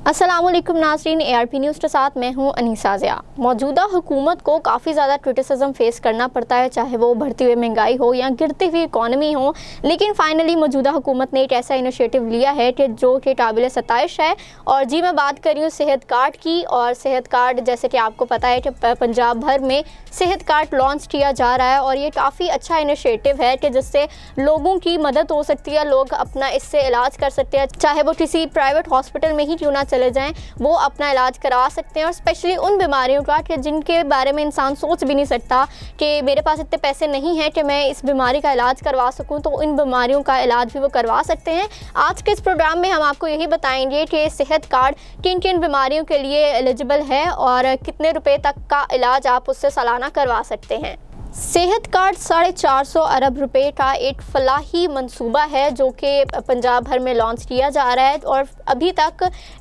अस्सलामुअलैकुम नाज़रीन, ARP news के साथ मैं हूं अनीसा ज़िया। मौजूदा हुकूमत को काफ़ी ज़्यादा क्रिटिसिज्म फेस करना पड़ता है, चाहे वो बढ़ती हुई महंगाई हो या गिरती हुई इकॉनमी हो, लेकिन फाइनली मौजूदा हुकूमत ने एक ऐसा इनिशिएटिव लिया है कि जो कि काबिल सताइश है। और जी मैं बात कर रही हूँ सेहत कार्ड की। और सेहत कार्ड जैसे कि आपको पता है कि पंजाब भर में सेहत कार्ड लॉन्च किया जा रहा है और ये काफ़ी अच्छा इनिशिएटिव है कि जिससे लोगों की मदद हो सकती है, लोग अपना इससे इलाज कर सकते हैं, चाहे वो किसी प्राइवेट हॉस्पिटल में ही क्यों ना चले जाएं, वो अपना इलाज करवा सकते हैं। और स्पेशली उन बीमारियों का कि जिनके बारे में इंसान सोच भी नहीं सकता कि मेरे पास इतने पैसे नहीं हैं कि मैं इस बीमारी का इलाज करवा सकूं, तो इन बीमारियों का इलाज भी वो करवा सकते हैं। आज के इस प्रोग्राम में हम आपको यही बताएंगे कि सेहत कार्ड किन किन बीमारियों के लिए एलिजिबल है और कितने रुपए तक का इलाज आप उससे सालाना करवा सकते हैं। सेहत कार्ड 450 अरब रुपए का एक फलाही मंसूबा है जो कि पंजाब भर में लॉन्च किया जा रहा है और अभी तक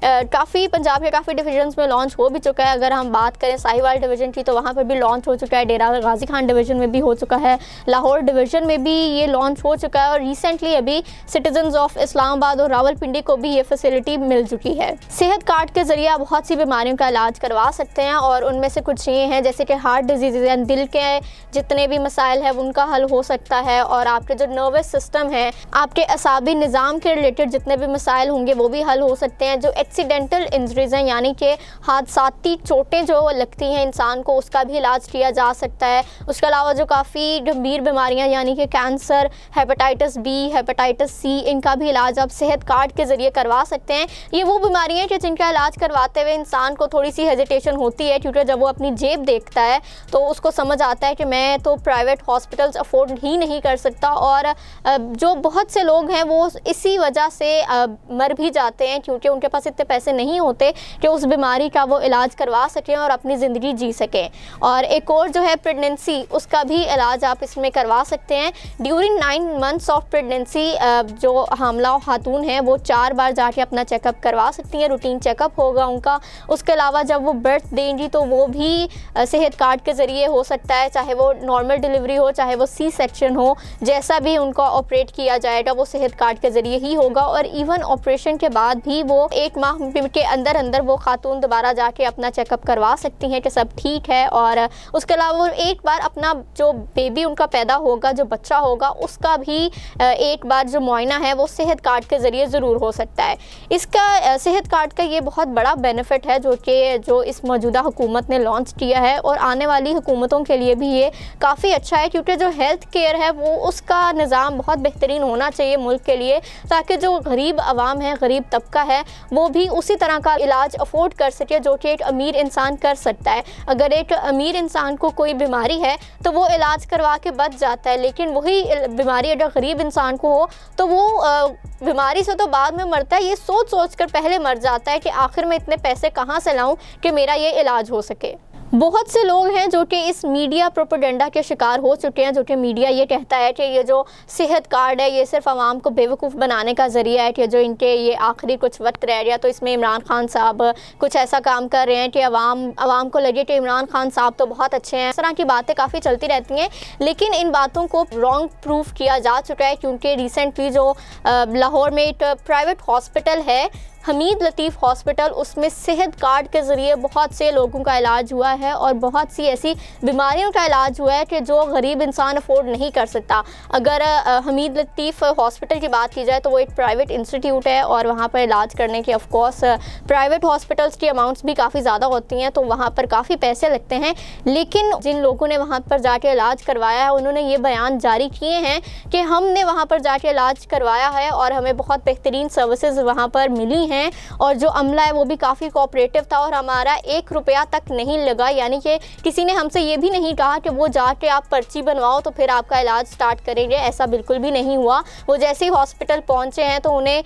पंजाब के काफ़ी डिवीजन्स में लॉन्च हो भी चुका है। अगर हम बात करें साहिवाल डिवीज़न की तो वहाँ पर भी लॉन्च हो चुका है, डेरा गाजी खान डिवीज़न में भी हो चुका है, लाहौर डिवीज़न में भी ये लॉन्च हो चुका है और रिसेंटली अभी सिटीजन्स ऑफ इस्लामाबाद और रावलपिंडी को भी ये फैसिलिटी मिल चुकी है। सेहत कार्ड के ज़रिए आप बहुत सी बीमारियों का इलाज करवा सकते हैं और उनमें से कुछ ये हैं जैसे कि हार्ट डिजीज़ यानी दिल के जितने भी मसाइल है उनका हल हो सकता है और आपके जो नर्वस सिस्टम है, आपके असाबी निज़ाम के रिलेटेड जितने भी मसाइल होंगे वो भी हल हो सकते हैं। जो एक्सीडेंटल इंजरीज़ हैं यानी कि हादसाती चोटें जो लगती हैं इंसान को, उसका भी इलाज किया जा सकता है। उसके अलावा जो काफ़ी गंभीर बीमारियां यानी कि cancer, hepatitis B, hepatitis C, इनका भी इलाज आप सेहत कार्ड के ज़रिए करवा सकते हैं। ये वो बीमारियाँ हैं कि जिनका इलाज करवाते हुए इंसान को थोड़ी सी हेजिटेशन होती है, क्योंकि जब वो अपनी जेब देखता है तो उसको समझ आता है कि मैं तो प्राइवेट हॉस्पिटल्स अफोर्ड ही नहीं कर सकता। और जो बहुत से लोग हैं वो इसी वजह से मर भी जाते हैं क्योंकि उनके पास इतने पैसे नहीं होते कि उस बीमारी का वो इलाज करवा सकें और अपनी ज़िंदगी जी सकें। और एक और जो है प्रेगनेंसी, उसका भी इलाज आप इसमें करवा सकते हैं। ड्यूरिंग 9 मंथ्स ऑफ प्रेगनेंसी जो हामला खातून हैं वो 4 बार जाके अपना चेकअप करवा सकती हैं, रूटीन चेकअप होगा उनका। उसके अलावा जब वो बर्थ देंगी तो वो भी सेहत कार्ड के ज़रिए हो सकता है, चाहे वो नॉर्मल डिलीवरी हो चाहे वो सी सेक्शन हो, जैसा भी उनको ऑपरेट किया जाएगा वो सेहत कार्ड के ज़रिए ही होगा। और इवन ऑपरेशन के बाद भी वो 1 माह के अंदर अंदर वो खातून दोबारा जाके अपना चेकअप करवा सकती हैं कि सब ठीक है। और उसके अलावा वो एक बार अपना जो बेबी उनका पैदा होगा, जो बच्चा होगा, उसका भी एक बार जो मुआयना है वो सेहत कार्ड के ज़रिए ज़रूर हो सकता है। इसका सेहत कार्ड का ये बहुत बड़ा बेनिफिट है जो इस मौजूदा हुकूमत ने लॉन्च किया है और आने वाली हुकूमतों के लिए भी ये काफ़ी अच्छा है, क्योंकि जो हेल्थ केयर है वो उसका निज़ाम बहुत बेहतरीन होना चाहिए मुल्क के लिए, ताकि जो गरीब आवाम है, गरीब तबका है, वो भी उसी तरह का इलाज अफोर्ड कर सके जो कि एक अमीर इंसान कर सकता है। अगर एक अमीर इंसान को कोई बीमारी है तो वो इलाज करवा के बच जाता है, लेकिन वही बीमारी अगर गरीब इंसान को हो तो वो बीमारी से तो बाद में मरता है, ये सोच सोच कर पहले मर जाता है कि आखिर में इतने पैसे कहाँ से लाऊं कि मेरा ये इलाज हो सके। बहुत से लोग हैं जो कि इस मीडिया प्रोपेगेंडा के शिकार हो चुके हैं, जो कि मीडिया ये कहता है कि ये जो सेहत कार्ड है ये सिर्फ आवाम को बेवकूफ़ बनाने का ज़रिया है, कि जो इनके ये आखिरी कुछ वक्त रह गया तो इसमें इमरान खान साहब कुछ ऐसा काम कर रहे हैं कि आवाम को लगे कि इमरान खान साहब तो बहुत अच्छे हैं। इस तरह की बातें काफ़ी चलती रहती हैं, लेकिन इन बातों को रॉन्ग प्रूफ किया जा चुका है, क्योंकि रिसेंटली जो लाहौर में एक प्राइवेट हॉस्पिटल है, हमीद लतीफ़ हॉस्पिटल, उसमें सेहत कार्ड के ज़रिए बहुत से लोगों का इलाज हुआ है और बहुत सी ऐसी बीमारियों का इलाज हुआ है कि जो गरीब इंसान अफोर्ड नहीं कर सकता। अगर हमीद लतीफ़ हॉस्पिटल की बात की जाए तो वो एक प्राइवेट इंस्टीट्यूट है और वहाँ पर इलाज करने के ऑफ कोर्स प्राइवेट हॉस्पिटल्स की अमाउंट्स भी काफ़ी ज़्यादा होती हैं, तो वहाँ पर काफ़ी पैसे लगते हैं। लेकिन जिन लोगों ने वहाँ पर जाके इलाज करवाया है उन्होंने ये बयान जारी किए हैं कि हमने वहाँ पर जाके इलाज करवाया है और हमें बहुत बेहतरीन सर्विसेज वहाँ पर मिली हैं और जो अमला है वो भी काफ़ी कोऑपरेटिव था और हमारा 1 रुपया तक नहीं लगा। यानी कि किसी ने हमसे ये भी नहीं कहा कि वो जाके आप पर्ची बनवाओ तो फिर आपका इलाज स्टार्ट करेंगे, ऐसा बिल्कुल भी नहीं हुआ। वो जैसे ही हॉस्पिटल पहुँचे हैं तो उन्हें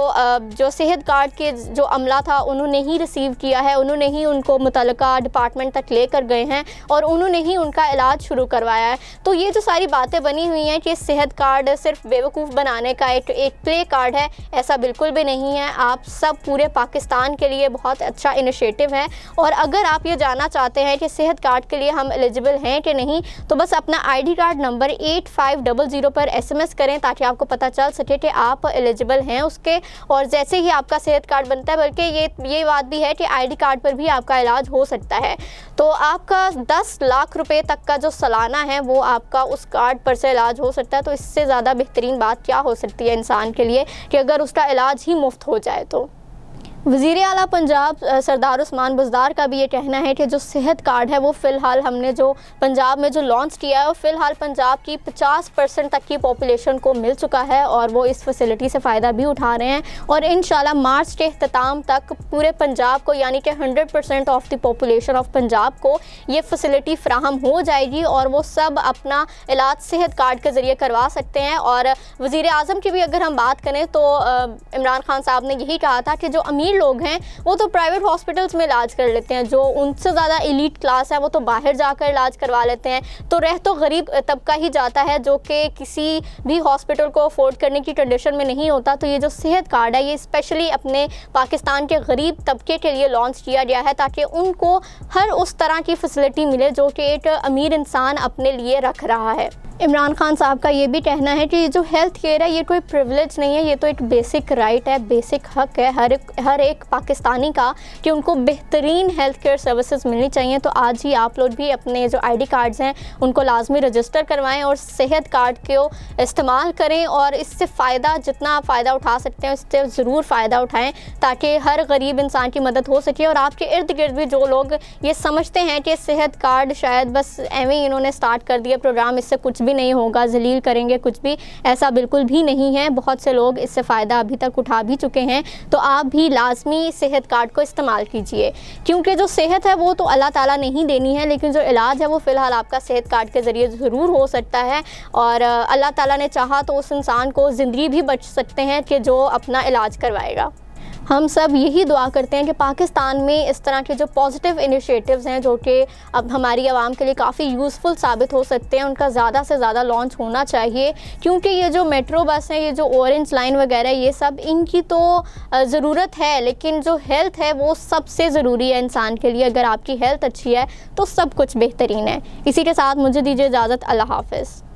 जो सेहत कार्ड के जो अमला था उन्होंने ही रिसीव किया है, उन्होंने ही उनको मुतल्लिका डिपार्टमेंट तक लेकर गए हैं और उन्होंने ही उनका इलाज शुरू करवाया है। तो ये जो सारी बातें बनी हुई हैं कि सेहत कार्ड सिर्फ बेवकूफ़ बनाने का एक प्ले कार्ड है, ऐसा बिल्कुल भी नहीं है। आप सब पूरे पाकिस्तान के लिए बहुत अच्छा इनिशिएटिव है। और अगर आप ये जानना चाहते हैं कि सेहत कार्ड के लिए हम एलिजिबल हैं कि नहीं, तो बस अपना ID कार्ड नंबर 8500 पर SMS करें ताकि आपको पता चल सके कि आप एलिजिबल हैं उसके। और जैसे ही आपका सेहत कार्ड बनता है, बल्कि ये बात भी है कि ID कार्ड पर भी आपका इलाज हो सकता है। तो आपका 10 लाख रुपए तक का जो सालाना है वो आपका उस कार्ड पर से इलाज हो सकता है। तो इससे ज़्यादा बेहतरीन बात क्या हो सकती है इंसान के लिए कि अगर उसका इलाज ही मुफ्त हो जाए। तो वज़ीर आला पंजाब सरदार उस्मान बुज़दार का भी ये कहना है कि जो सेहत कार्ड है वो फ़िलहाल हमने जो पंजाब में जो लॉन्च किया है, वो फ़िलहाल पंजाब की 50% तक की पॉपुलेशन को मिल चुका है और वो इस फैसिलिटी से फ़ायदा भी उठा रहे हैं। और इंशाल्लाह मार्च के अख्ताम तक पूरे पंजाब को, यानी कि 100% of the population of Punjab को ये फैसिलिटी फ़राहम हो जाएगी और वो सब अपना इलाज सेहत कार्ड के ज़रिए करवा सकते हैं। और वज़ीर आज़म की भी अगर हम बात करें तो इमरान खान साहब ने यही कहा था कि जो अमीर लोग हैं वो तो प्राइवेट हॉस्पिटल्स में इलाज कर लेते हैं, जो उनसे ज़्यादा एलीट क्लास है वो तो बाहर जाकर इलाज करवा लेते हैं। तो रह तो गरीब तबका ही जाता है जो कि किसी भी हॉस्पिटल को अफोर्ड करने की कंडीशन में नहीं होता। तो ये जो सेहत कार्ड है ये स्पेशली अपने पाकिस्तान के गरीब तबके के लिए लॉन्च किया गया है ताकि उनको हर उस तरह की फैसिलिटी मिले जो कि एक अमीर इंसान अपने लिए रख रहा है। इमरान खान साहब का ये भी कहना है कि ये जो हेल्थ केयर है ये कोई प्रिविलेज नहीं है, ये तो एक बेसिक राइट है, बेसिक हक है हर एक पाकिस्तानी का कि उनको बेहतरीन हेल्थ केयर सर्विसेज मिलनी चाहिए। तो आज ही आप लोग भी अपने जो ID कार्ड्स हैं उनको लाजमी रजिस्टर करवाएं और सेहत कार्ड को इस्तेमाल करें और इससे फ़ायदा, जितना आप फ़ायदा उठा सकते हैं इससे ज़रूर फ़ायदा उठाएँ ताकि हर गरीब इंसान की मदद हो सके। और आपके इर्द गिर्द भी जो लोग ये समझते हैं कि सेहत कार्ड शायद बस एवं इन्होंने स्टार्ट कर दिया प्रोग्राम, इससे कुछ भी नहीं होगा, जलील करेंगे कुछ भी, ऐसा बिल्कुल भी नहीं है। बहुत से लोग इससे फ़ायदा अभी तक उठा भी चुके हैं। तो आप भी लाजमी सेहत कार्ड को इस्तेमाल कीजिए क्योंकि जो सेहत है वो तो अल्लाह ताला ने ही देनी है, लेकिन जो इलाज है वो फ़िलहाल आपका सेहत कार्ड के ज़रिए ज़रूर हो सकता है। और अल्लाह ताला ने चाहा तो उस इंसान को ज़िंदगी भी बच सकते हैं कि जो अपना इलाज करवाएगा। हम सब यही दुआ करते हैं कि पाकिस्तान में इस तरह के जो पॉजिटिव इनिशिएटिव्स हैं जो कि अब हमारी आवाम के लिए काफ़ी यूज़फुल साबित हो सकते हैं, उनका ज़्यादा से ज़्यादा लॉन्च होना चाहिए। क्योंकि ये जो मेट्रो बस हैं, ये जो ऑरेंज लाइन वगैरह, ये सब इनकी तो ज़रूरत है, लेकिन जो हेल्थ है वो सबसे ज़रूरी है इंसान के लिए। अगर आपकी हेल्थ अच्छी है तो सब कुछ बेहतरीन है। इसी के साथ मुझे दीजिए इजाज़त। अल्लाह हाफ़िज़।